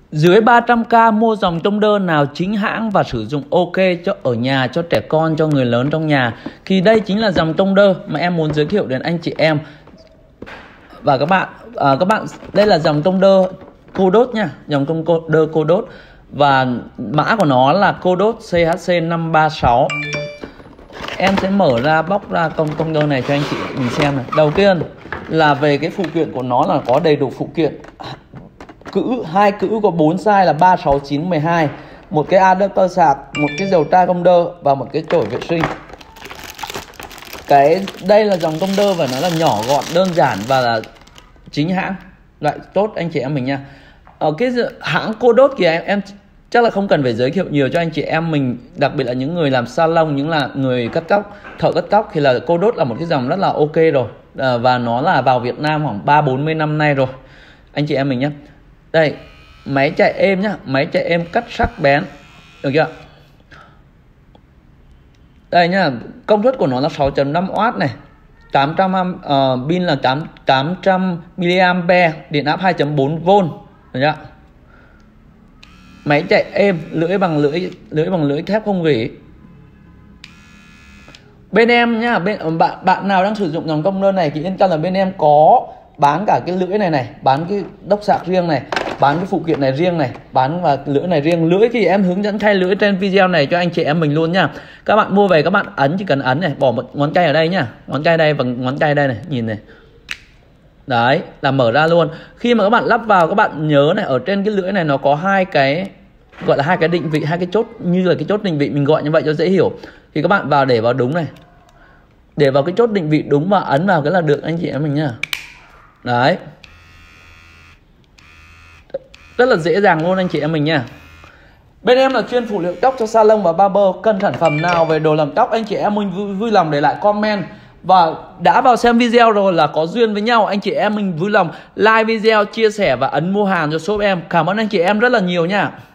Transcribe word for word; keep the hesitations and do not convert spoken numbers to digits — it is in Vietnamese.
Dưới ba trăm k mua dòng tông đơn nào chính hãng và sử dụng ok cho ở nhà, cho trẻ con, cho người lớn trong nhà. Thì đây chính là dòng tông đơ mà em muốn giới thiệu đến anh chị em. Và các bạn, à, các bạn đây là dòng tông đơ cô đốt nha, dòng tông đơ cô đốt. Và mã của nó là cô đốt C H C năm ba sáu. Em sẽ mở ra bóc ra công tông đơ này cho anh chị mình xem này. Đầu tiên là về cái phụ kiện của nó là có đầy đủ phụ kiện. Cữ, hai cữ có bốn size là ba, sáu, chín, mười hai. Một cái adapter sạc, một cái dầu tra công đơ và một cái chổi vệ sinh. Cái đây là dòng công đơ và nó là nhỏ gọn, đơn giản và là chính hãng, loại tốt anh chị em mình nha. Ở cái hãng cô đốt kìa em, em chắc là không cần phải giới thiệu nhiều cho anh chị em mình, đặc biệt là những người làm salon, những là người cắt tóc, thợ cắt tóc thì là cô đốt là một cái dòng rất là ok rồi. À, và nó là vào Việt Nam khoảng ba bốn mươi năm nay rồi anh chị em mình nhé. Đây, máy chạy êm nhá, máy chạy êm cắt sắc bén, được chưa? Đây nhá, công suất của nó là sáu phẩy năm oát này, tám trăm uh, pin là tám trăm mi-li-am-pe, điện áp hai phẩy bốn vôn, được chưa? Máy chạy êm, lưỡi bằng lưỡi lưỡi bằng lưỡi thép không gỉ. Bên em nhá, bên bạn bạn nào đang sử dụng dòng công đơn này thì yên tâm là bên em có bán cả cái lưỡi này này, bán cái đốc sạc riêng này, bán cái phụ kiện này riêng này, bán và lưỡi này riêng. Lưỡi thì em hướng dẫn thay lưỡi trên video này cho anh chị em mình luôn nha. Các bạn mua về các bạn ấn, chỉ cần ấn này, bỏ một ngón tay ở đây nhá, ngón tay đây và ngón tay đây này, nhìn này. Đấy, là mở ra luôn. Khi mà các bạn lắp vào, các bạn nhớ này, ở trên cái lưỡi này nó có hai cái gọi là hai cái định vị, hai cái chốt, như là cái chốt định vị mình gọi như vậy cho dễ hiểu. Thì các bạn vào để vào đúng này, để vào cái chốt định vị đúng và ấn vào cái là được anh chị em mình nha. Đấy, rất là dễ dàng luôn anh chị em mình nha. Bên em là chuyên phụ liệu tóc cho salon và barber. Cần sản phẩm nào về đồ làm tóc anh chị em mình vui, vui lòng để lại comment. Và đã vào xem video rồi là có duyên với nhau, anh chị em mình vui lòng like video, chia sẻ và ấn mua hàng cho shop em. Cảm ơn anh chị em rất là nhiều nha.